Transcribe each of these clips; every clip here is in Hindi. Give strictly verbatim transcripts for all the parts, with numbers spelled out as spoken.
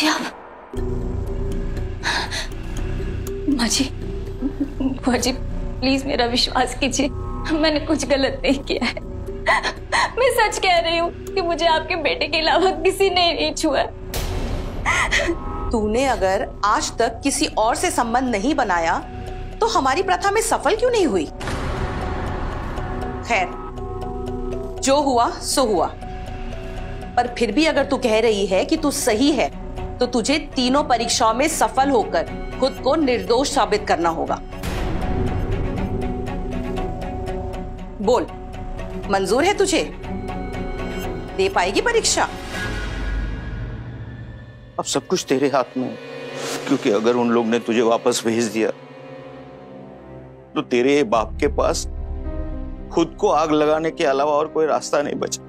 जी आप माँ जी, बुआ जी प्लीज मेरा विश्वास कीजिए, मैंने कुछ गलत नहीं किया है। मैं सच कह रही हूँ कि मुझे आपके बेटे के अलावा किसी ने नहीं छुआ। तूने अगर आज तक किसी और से संबंध नहीं बनाया तो हमारी प्रथा में सफल क्यों नहीं हुई? खैर, जो हुआ सो हुआ, पर फिर भी अगर तू कह रही है कि तू सही है तो तुझे तीनों परीक्षाओं में सफल होकर खुद को निर्दोष साबित करना होगा। बोल, मंजूर है तुझे? दे पाएगी परीक्षा? अब सब कुछ तेरे हाथ में है, क्योंकि अगर उन लोग ने तुझे वापस भेज दिया तो तेरे बाप के पास खुद को आग लगाने के अलावा और कोई रास्ता नहीं बचा।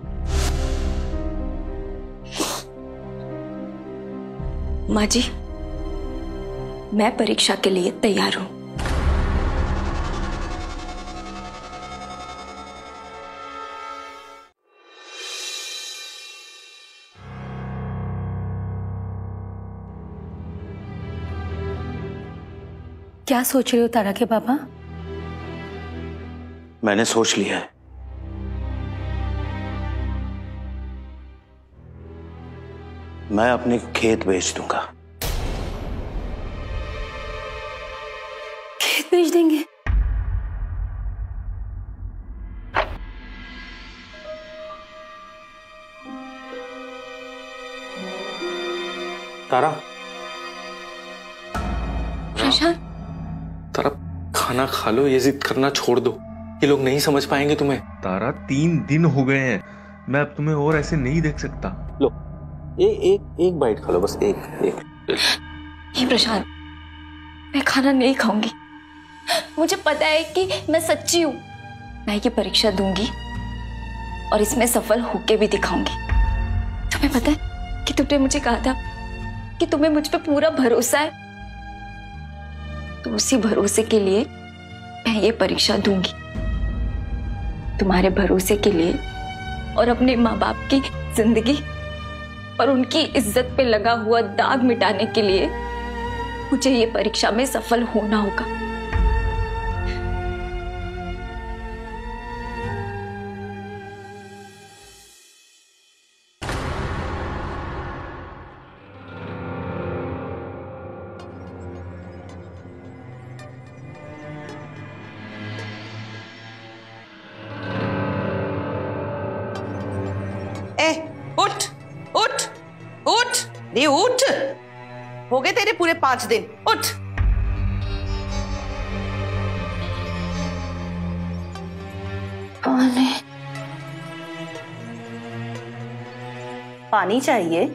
माँ जी, मैं परीक्षा के लिए तैयार हूं। क्या सोच रहे हो तारा के पापा? मैंने सोच लिया है। मैं अपने खेत बेच दूंगा। खेत बेच देंगे? तारा, प्रशांत, तारा खाना खा लो, ये जिद करना छोड़ दो, ये लोग नहीं समझ पाएंगे तुम्हें। तारा, तीन दिन हो गए हैं, मैं अब तुम्हें और ऐसे नहीं देख सकता। लो, ए, एक एक बाइट खा लो, बस एक एक। ये प्रशांत, मैं खाना नहीं खाऊंगी। मुझे पता है कि मैं सच्ची हूं। मैं ये परीक्षा दूंगी और इसमें सफल होके भी दिखाऊंगी। तुम्हें पता है कि तुमने मुझे कहा था कि तुम्हें मुझ पे पूरा भरोसा है, तो उसी भरोसे के लिए मैं ये परीक्षा दूंगी। तुम्हारे भरोसे के लिए और अपने माँ बाप की जिंदगी और उनकी इज्जत पे लगा हुआ दाग मिटाने के लिए मुझे ये परीक्षा में सफल होना होगा। ए, उठ उठ उठ, नहीं उठ, हो गए तेरे पूरे पांच दिन, उठ। पानी पानी चाहिए?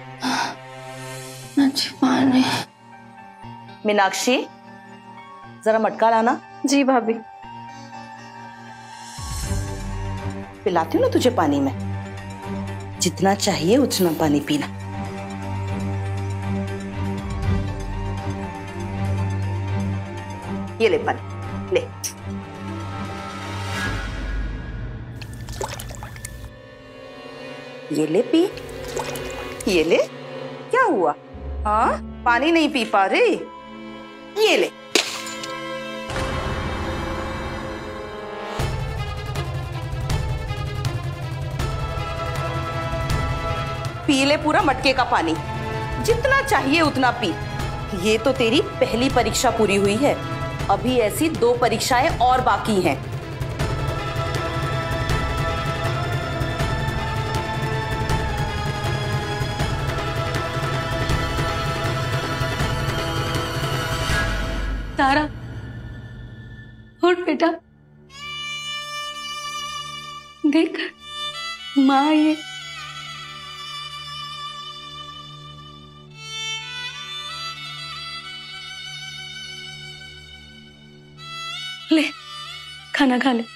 अच्छा, पानी। मीनाक्षी, जरा मटका लाना। जी भाभी। पिलाती हूँ ना तुझे पानी में, जितना चाहिए उतना पानी पीना। ये ले पानी, ले। ये ले पी, ये ले। क्या हुआ? हाँ, पानी नहीं पी पा रही? ये ले। पी ले पूरा मटके का पानी, जितना चाहिए उतना पी। ये तो तेरी पहली परीक्षा पूरी हुई है, अभी ऐसी दो परीक्षाएं और बाकी हैं। तारा, उठ बेटा, देख माँ ये ले, खाना खा ले।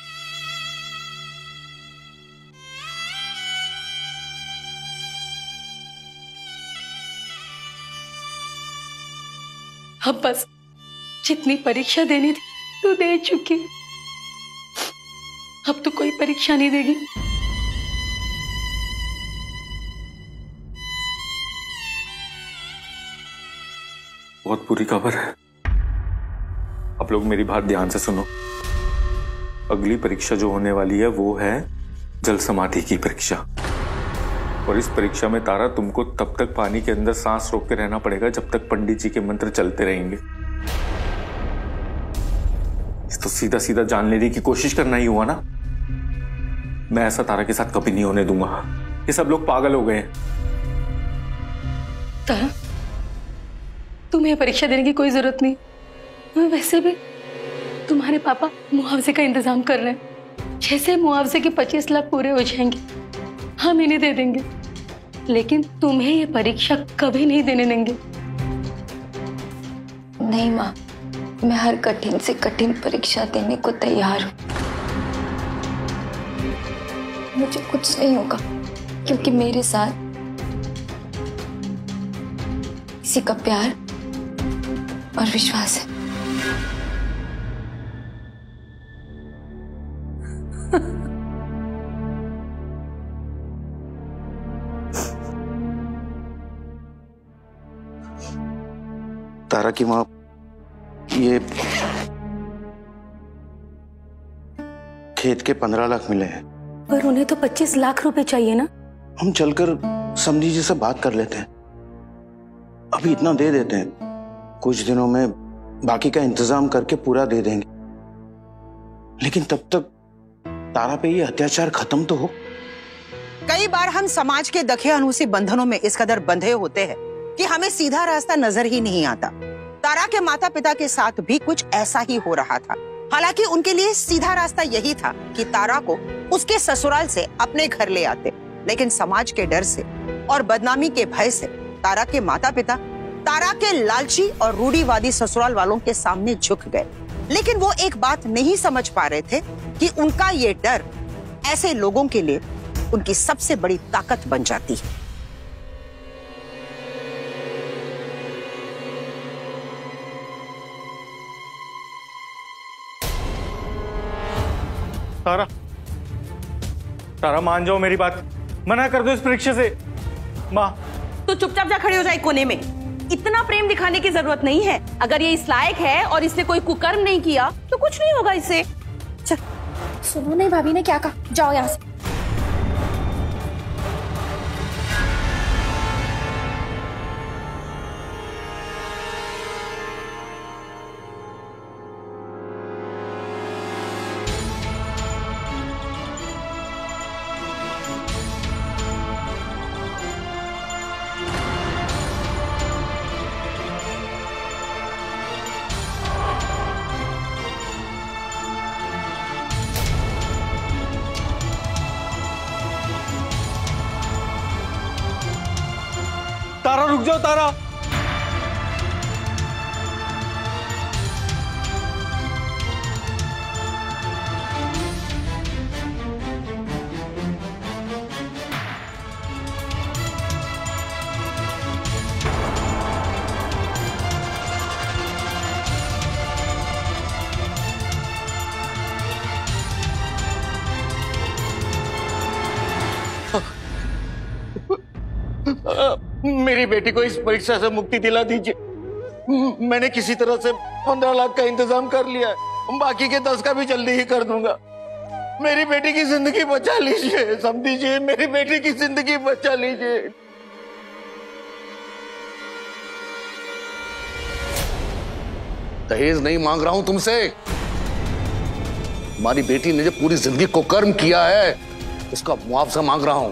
अब बस जितनी परीक्षा देनी थी तू दे चुकी, अब तो कोई परीक्षा नहीं देगी। बहुत बुरी खबर है। आप लोग मेरी बात ध्यान से सुनो। अगली परीक्षा जो होने वाली है वो है जल समाधि की परीक्षा, और इस परीक्षा में तारा तुमको तब तक पानी के अंदर सांस रोक के रहना पड़ेगा जब तक पंडित जी के मंत्र चलते रहेंगे। तो सीधा सीधा जान लेने की कोशिश करना ही हुआ ना। मैं ऐसा तारा के साथ कभी नहीं होने दूंगा। ये सब लोग पागल हो गए हैं। तारा, तुम्हें परीक्षा देने की कोई जरूरत नहीं। वैसे भी तुम्हारे पापा मुआवजे का इंतजाम कर रहे हैं। जैसे मुआवजे के पच्चीस लाख पूरे हो जाएंगे हम इन्हें दे देंगे, लेकिन तुम्हें ये परीक्षा कभी नहीं देने देंगे। नहीं माँ, मैं हर कठिन से कठिन परीक्षा देने को तैयार हूँ। मुझे कुछ नहीं होगा क्योंकि मेरे साथ किसी का प्यार और विश्वास है। तारा की माँ, ये खेत के पंद्रह लाख मिले हैं, पर उन्हें तो पच्चीस लाख रुपए चाहिए ना। हम चलकर समधी जी से बात कर लेते हैं। अभी इतना दे देते हैं, कुछ दिनों में बाकी का इंतजाम करके पूरा दे देंगे। लेकिन तब तक तारा पे ये अत्याचार खत्म तो हो। कई बार हम समाज के दखे अनुसी बंधनों में इस कदर बंधे होते हैं कि हमें सीधा रास्ता नजर ही नहीं आता। तारा के माता पिता के साथ भी कुछ ऐसा ही हो रहा था। हालांकि उनके लिए सीधा रास्ता यही था कि तारा को उसके ससुराल से अपने घर ले आते, लेकिन समाज के डर से और बदनामी के भय से तारा के माता पिता तारा के लालची और रूढ़िवादी ससुराल वालों के सामने झुक गए। लेकिन वो एक बात नहीं समझ पा रहे थे कि उनका ये डर ऐसे लोगों के लिए उनकी सबसे बड़ी ताकत बन जाती है। तारा, तारा मान जाओ मेरी बात, मना कर दो इस परीक्षा से। माँ, तो चुपचाप जा खड़ी हो जाए कोने में। इतना प्रेम दिखाने की जरूरत नहीं है। अगर ये इस लायक है और इसने कोई कुकर्म नहीं किया तो कुछ नहीं होगा इससे। चल। सुनो नहीं, भाभी ने क्या कहा, जाओ यहाँ से। तारा रुक जाओ तारा। मेरी बेटी को इस परीक्षा से मुक्ति दिला दीजिए। मैंने किसी तरह से पंद्रह लाख का इंतजाम कर लिया है, बाकी के दस का भी जल्दी ही कर दूंगा। मेरी बेटी की जिंदगी बचा लीजिए, समझिए, मेरी बेटी की जिंदगी बचा लीजिए। दहेज नहीं मांग रहा हूं तुमसे। हमारी बेटी ने जो पूरी जिंदगी कुकर्म किया है उसका मुआवजा मांग रहा हूं।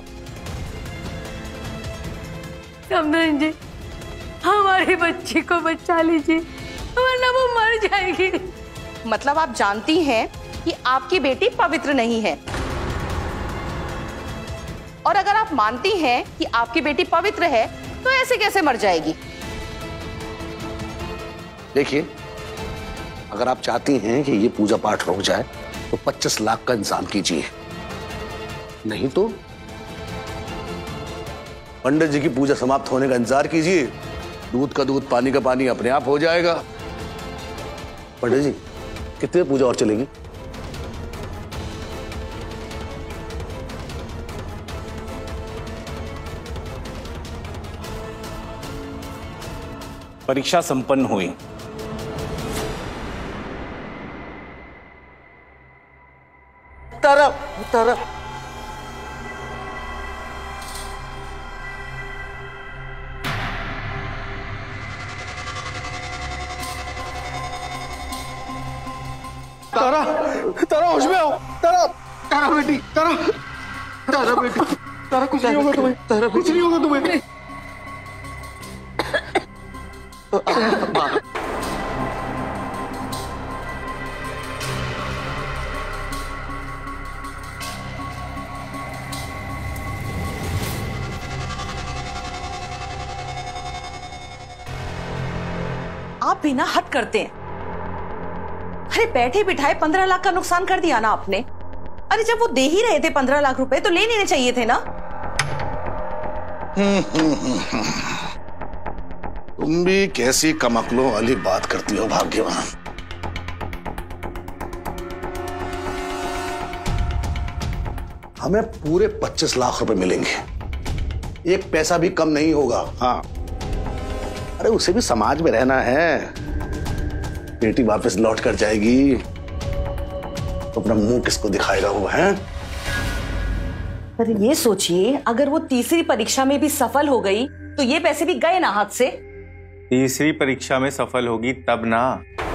समधन जी, हमारी बच्ची को बचा लीजिए, वरना वो मर जाएगी। मतलब आप जानती हैं कि आपकी बेटी पवित्र नहीं है, और अगर आप मानती हैं कि आपकी बेटी पवित्र है तो ऐसे कैसे मर जाएगी? देखिए, अगर आप चाहती हैं कि ये पूजा पाठ रुक जाए तो पच्चीस लाख का इंतजाम कीजिए, नहीं तो पंडित जी की पूजा समाप्त होने का इंतजार कीजिए। दूध का दूध, पानी का पानी अपने आप हो जाएगा। पंडित जी, कितनी पूजा और चलेगी? परीक्षा संपन्न हुई। तारा, तारा, तारा, तारा होश में आओ। तारा, तारा बेटी, तारा, तारा बेटी, तारा कुछ नहीं होगा तुम्हें, तारा कुछ नहीं होगा तुम्हें। आप भी ना हद करते हैं। अरे बैठे बिठाए पंद्रह लाख का नुकसान कर दिया ना आपने। अरे जब वो दे ही रहे थे पंद्रह लाख रुपए तो ले लेने चाहिए थे ना। तुम भी कैसी कमकलों वाली बात करती हो भाग्यवान। हमें पूरे पच्चीस लाख रुपए मिलेंगे, एक पैसा भी कम नहीं होगा। हाँ, अरे उसे भी समाज में रहना है। बेटी वापस लौट कर जाएगी तो अपना मुंह किसको दिखाएगा वो, है? पर ये सोचिए, अगर वो तीसरी परीक्षा में भी सफल हो गई तो ये पैसे भी गए ना हाथ से। तीसरी परीक्षा में सफल होगी तब ना।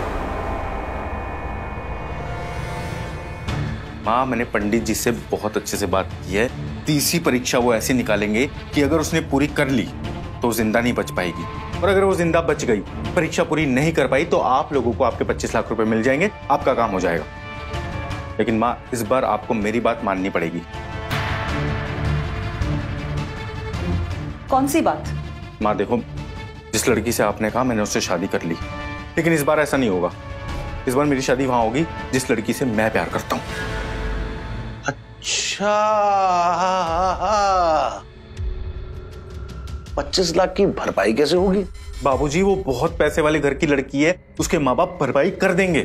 माँ, मैंने पंडित जी से बहुत अच्छे से बात की है। तीसरी परीक्षा वो ऐसे निकालेंगे कि अगर उसने पूरी कर ली तो जिंदा नहीं बच पाएगी, और अगर वो जिंदा बच गई, परीक्षा पूरी नहीं कर पाई, तो आप लोगों को आपके पच्चीस लाख रुपए मिल जाएंगे, आपका काम हो जाएगा। लेकिन माँ, इस बार आपको मेरी बात माननी पड़ेगी। कौन सी बात? माँ देखो, जिस लड़की से आपने कहा मैंने उससे शादी कर ली, लेकिन इस बार ऐसा नहीं होगा। इस बार मेरी शादी वहां होगी जिस लड़की से मैं प्यार करता हूँ। अच्छा, पच्चीस लाख की भरपाई कैसे होगी? बाबूजी, वो बहुत पैसे वाले घर की लड़की है, उसके माँ बाप भरपाई कर देंगे।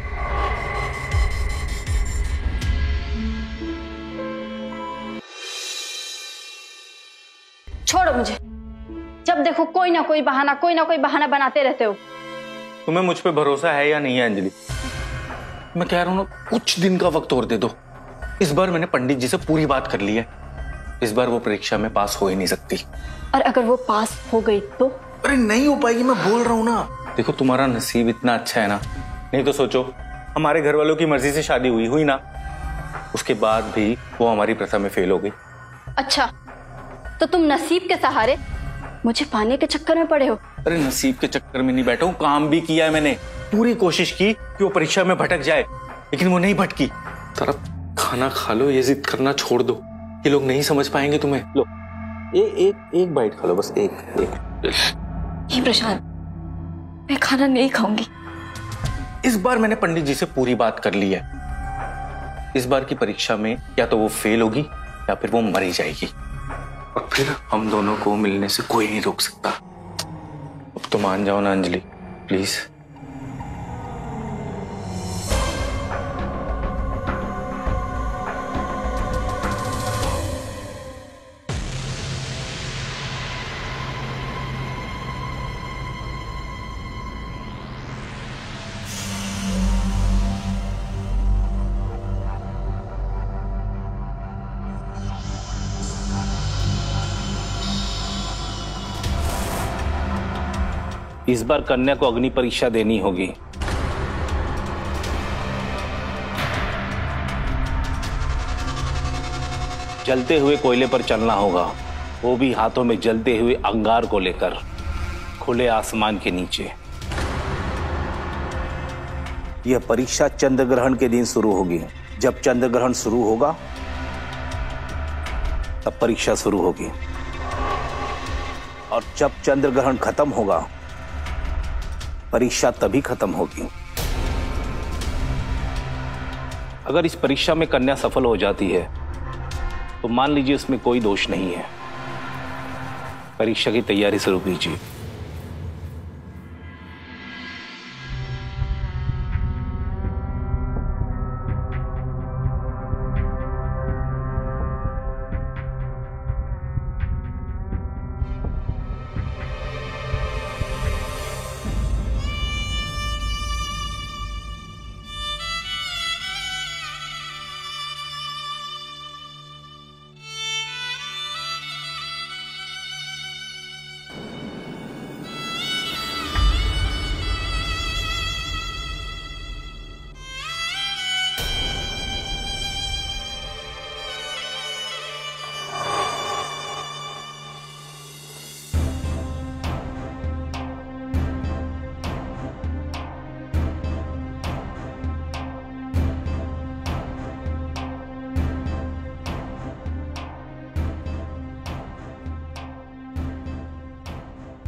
छोड़ो मुझे, जब देखो कोई ना कोई बहाना कोई ना कोई बहाना बनाते रहते हो। तुम्हें मुझ पे भरोसा है या नहीं है अंजलि? मैं कह रहा हूँ ना, कुछ दिन का वक्त और दे दो। इस बार मैंने पंडित जी से पूरी बात कर ली है। इस बार वो परीक्षा में पास हो ही नहीं सकती। और अगर वो पास हो गई तो? अरे नहीं हो पाएगी, मैं बोल रहा हूँ ना। देखो, तुम्हारा नसीब इतना अच्छा है ना, नहीं तो सोचो, हमारे घर वालों की मर्जी से शादी हुई हुई ना, उसके बाद भी वो हमारी प्रथा में फेल हो गई। अच्छा, तो तुम नसीब के सहारे मुझे पाने के चक्कर में पड़े हो? अरे नसीब के चक्कर में नहीं बैठा हूँ, काम भी किया है मैंने। पूरी कोशिश की कि वो परीक्षा में भटक जाए, लेकिन वो नहीं भटकी। तरफ खाना खा लो, ये जिद करना छोड़ दो, ये लोग नहीं समझ पाएंगे तुम्हें। लो, ए, एक एक बाइट खा लो, बस एक एक। ये प्रशांत, मैं खाना नहीं खाऊंगी। इस बार मैंने पंडित जी से पूरी बात कर ली है। इस बार की परीक्षा में या तो वो फेल होगी या फिर वो मर ही जाएगी, और फिर हम दोनों को मिलने से कोई नहीं रोक सकता। अब तो मान जाओ ना अंजलि, प्लीज। इस बार कन्या को अग्नि परीक्षा देनी होगी। जलते हुए कोयले पर चलना होगा, वो भी हाथों में जलते हुए अंगार को लेकर, खुले आसमान के नीचे। यह परीक्षा चंद्र ग्रहण के दिन शुरू होगी। जब चंद्र ग्रहण शुरू होगा तब परीक्षा शुरू होगी, और जब चंद्र ग्रहण खत्म होगा परीक्षा तभी खत्म होगी। अगर इस परीक्षा में कन्या सफल हो जाती है तो मान लीजिए उसमें कोई दोष नहीं है। परीक्षा की तैयारी शुरू कीजिए।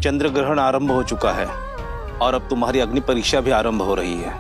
चंद्र ग्रहण आरंभ हो चुका है और अब तुम्हारी अग्नि परीक्षा भी आरंभ हो रही है।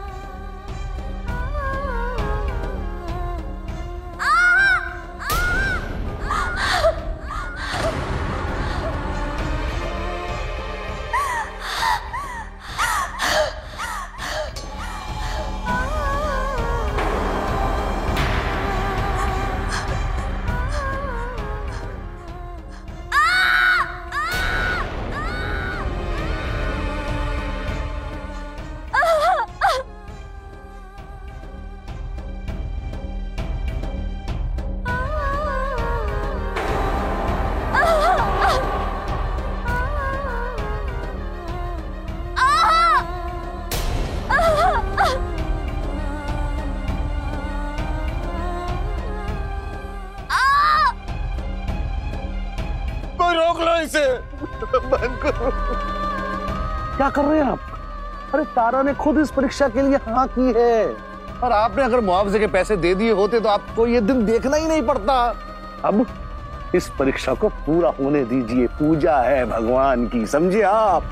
रोक लो इसे। बंद करो। क्या कर रहे हैं आप? अरे तारा ने खुद इस परीक्षा के लिए हाँ की है, और आपने अगर मुआवजे के पैसे दे दिए होते तो आपको ये दिन देखना ही नहीं पड़ता। अब इस परीक्षा को पूरा होने दीजिए, पूजा है भगवान की, समझे आप?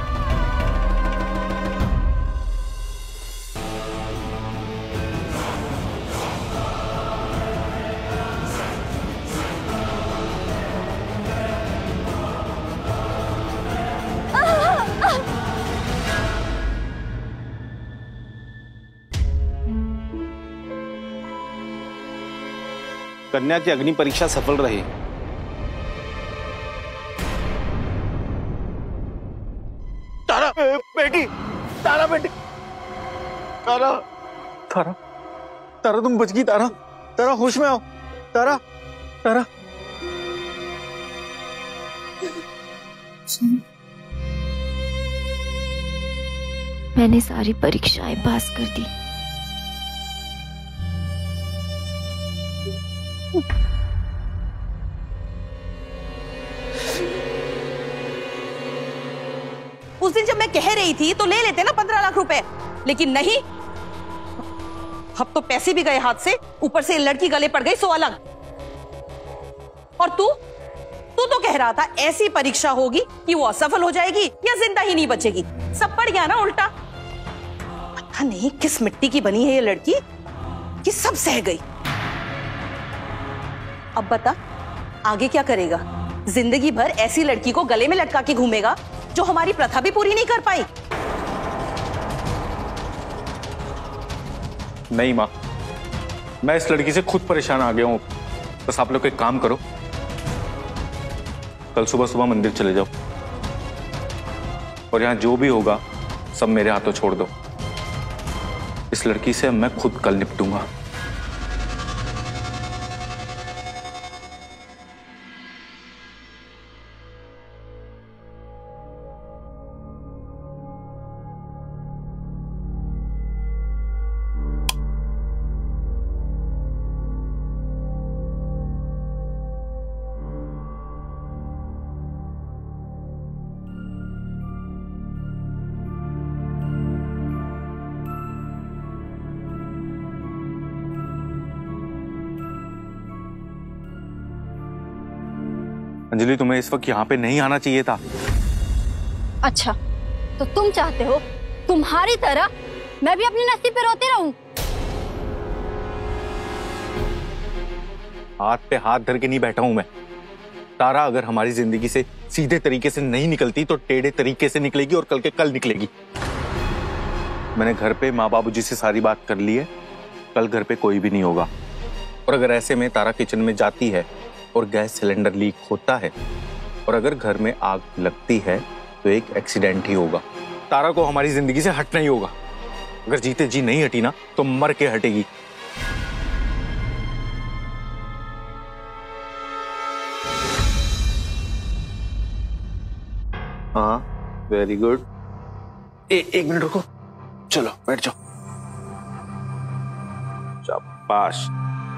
कन्या की अग्नि परीक्षा सफल रही। तारा बेटी, तारा बेटी, तारा, तारा, तारा तुम बच गई। तारा, तारा होश में आओ। तारा, तारा। मैंने सारी परीक्षाएं पास कर दी। उस दिन जब मैं कह रही थी तो ले लेते ना पंद्रह लाख रुपए, लेकिन नहीं, अब तो पैसे भी गए हाथ से, ऊपर से लड़की गले पड़ गई सो अलग। और तू तू तो कह रहा था ऐसी परीक्षा होगी कि वो असफल हो जाएगी या जिंदा ही नहीं बचेगी। सब पड़ गया ना उल्टा। पता नहीं किस मिट्टी की बनी है ये लड़की कि सब सह गई। अब बता आगे क्या करेगा? जिंदगी भर ऐसी लड़की को गले में लटका के घूमेगा जो हमारी प्रथा भी पूरी नहीं कर पाई। नहीं माँ, मैं इस लड़की से खुद परेशान आ गया हूं। बस आप लोग एक काम करो, कल सुबह सुबह मंदिर चले जाओ और यहां जो भी होगा सब मेरे हाथों छोड़ दो। इस लड़की से मैं खुद कल निपटूंगा। अंजलि, तुम्हें इस वक्त यहाँ पे नहीं आना चाहिए था। अच्छा, तो तुम चाहते हो तुम्हारी तरह मैं भी अपने नसीब पे रोती रहूं? हाथ पे हाथ धर के नहीं बैठा हूं मैं। तारा अगर हमारी जिंदगी से सीधे तरीके से नहीं निकलती तो टेढ़े तरीके से निकलेगी और कल के कल निकलेगी। मैंने घर पे माँ बाबू जी से सारी बात कर ली है, कल घर पे कोई भी नहीं होगा। और अगर ऐसे में तारा किचन में जाती है और गैस सिलेंडर लीक होता है और अगर घर में आग लगती है तो एक एक्सीडेंट ही होगा। तारा को हमारी जिंदगी से हटना ही होगा। अगर जीते जी नहीं हटी ना तो मर के हटेगी। हाँ, वेरी गुड। एक मिनट रुको, चलो बैठ जाओ। शाबाश।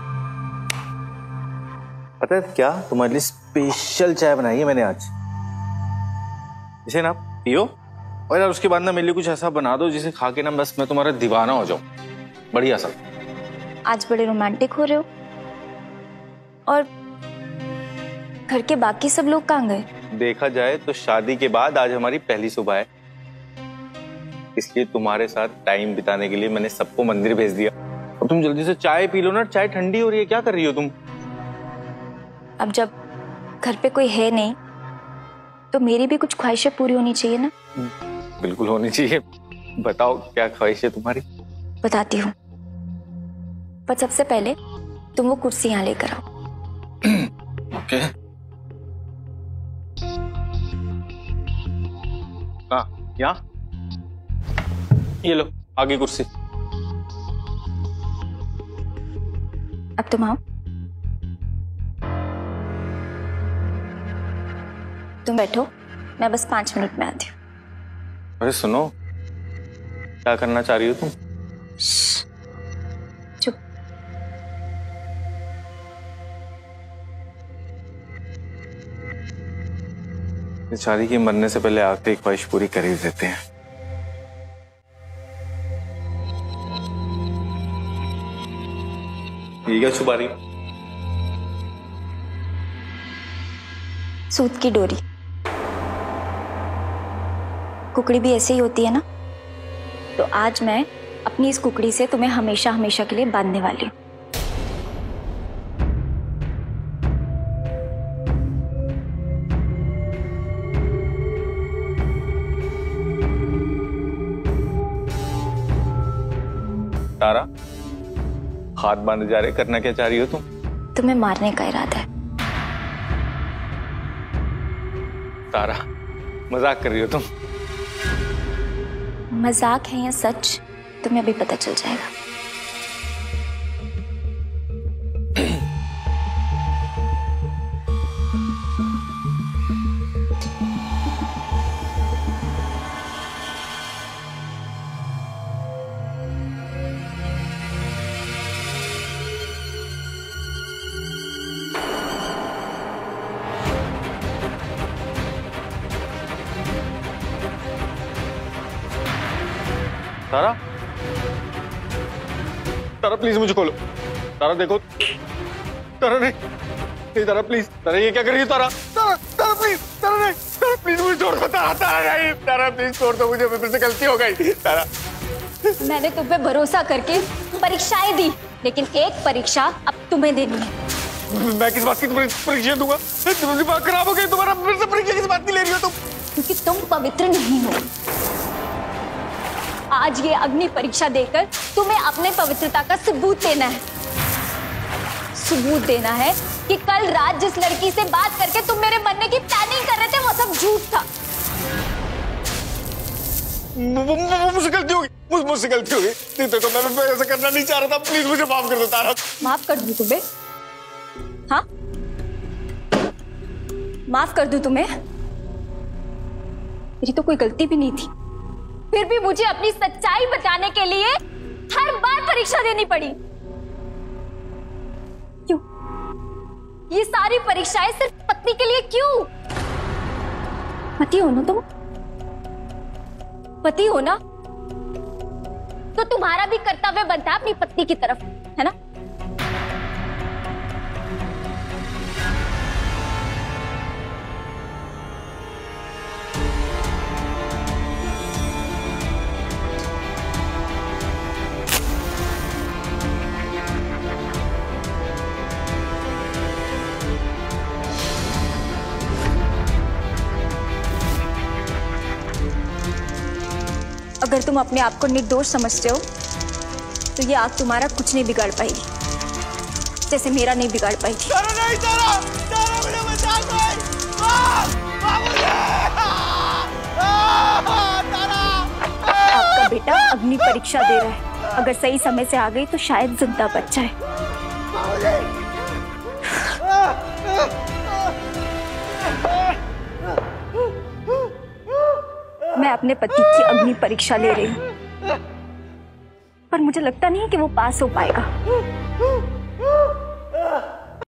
पता है क्या, तुम्हारे लिए स्पेशल चाय बनाई है मैंने आज। इसे ना पियो और यार उसके बाद ना मेरे लिए कुछ ऐसा बना दो जिसे खा के ना बस मैं तुम्हारा दीवाना हो जाऊं। बढ़िया सा। आज बड़े रोमांटिक हो रहे हो। और घर के बाकी सब लोग कहाँ गए? देखा जाए तो शादी के बाद आज हमारी पहली सुबह है, इसलिए तुम्हारे साथ टाइम बिताने के लिए मैंने सबको मंदिर भेज दिया। अब तुम जल्दी से चाय पी लो ना, चाय ठंडी हो रही है। क्या कर रही हो तुम? अब जब घर पे कोई है नहीं तो मेरी भी कुछ ख्वाहिशें पूरी होनी चाहिए ना। बिल्कुल होनी चाहिए। बताओ क्या ख्वाहिश है तुम्हारी? बताती हूँ, पर सबसे पहले तुम वो कुर्सी यहाँ लेकर आओ। ओके। हाँ, यहाँ ये लो, आगे कुर्सी। अब तुम आओ। तुम बैठो, मैं बस पांच मिनट में आती हूँ। अरे सुनो, क्या करना चाह रही हो तुम? चुप। बेचारी के मरने से पहले आखिरी ख्वाहिश पूरी कर ही देते हैं। ये क्या छुपा रही? सूत की डोरी। कुकड़ी भी ऐसे ही होती है ना, तो आज मैं अपनी इस कुकड़ी से तुम्हें हमेशा हमेशा के लिए बांधने वाली हूँ। तारा, हाथ बांधे जा रहे, करना क्या चाह रही हो तुम? तुम्हें मारने का इरादा है। तारा, मजाक कर रही हो तुम? मजाक है या सच तुम्हें अभी पता चल जाएगा। तारा, तारा प्लीज मुझे खोलो। तारा देखो, तारा नहीं, नहीं तारा प्लीज, तारा ये क्या कर रही है? तारा, तारा, तारा प्लीज, तारा नहीं, तारा प्लीज मुझे छोड़ दो। तारा, तारा नहीं, तारा प्लीज छोड़ दो मुझे, मेरे से गलती हो गई। तारा, मैंने तुम पे भरोसा करके परीक्षाएं दी, लेकिन एक परीक्षा अब तुम्हें देनी है। मैं किस बात की परीक्षा दूंगा? तुम्हारी बात खराब हो गई। तुम्हारा मेरे से परीक्षा किस बात की ले रही हो तुम? क्योंकि तुम पवित्र नहीं हो। आज ये अग्नि परीक्षा देकर तुम्हें अपने पवित्रता का सबूत देना है। सबूत देना है कि कल रात जिस लड़की से बात करके तुम मेरे मरने की प्लानिंग कर रहे थे वो सब झूठ था। मुझसे गलती होगी, मुझ मुझसे गलती होगी। नहीं तो मैं, मैं ऐसा करना नहीं चाह रहा था। प्लीज मुझे माफ कर दो तारा। माफ कर दूं तुम्हें? हाँ, माफ कर दूं तुम्हें? मेरी तो कोई गलती भी नहीं थी, फिर भी मुझे अपनी सच्चाई बचाने के लिए हर बार परीक्षा देनी पड़ी। क्यों? ये सारी परीक्षाएं सिर्फ पत्नी के लिए क्यों? पति हो ना तुम? पति हो ना, तो तुम्हारा भी कर्तव्य बनता है अपनी पत्नी की तरफ, है ना? अगर तुम अपने आप को निर्दोष समझते हो तो ये आग तुम्हारा कुछ नहीं बिगाड़ पाएगी, जैसे मेरा नहीं बिगाड़ पाएगी। तारा नहीं, तारा, तारा मुझे बचा कोई। आ, आ, मुझे, आ, आ, तारा। आपका बेटा अग्नि परीक्षा दे रहा है, अगर सही समय से आ गई तो शायद जिंदा बच जाए। मैं अपने पति की अग्नि परीक्षा ले रही हूँ, पर मुझे लगता नहीं है कि वो पास हो पाएगा।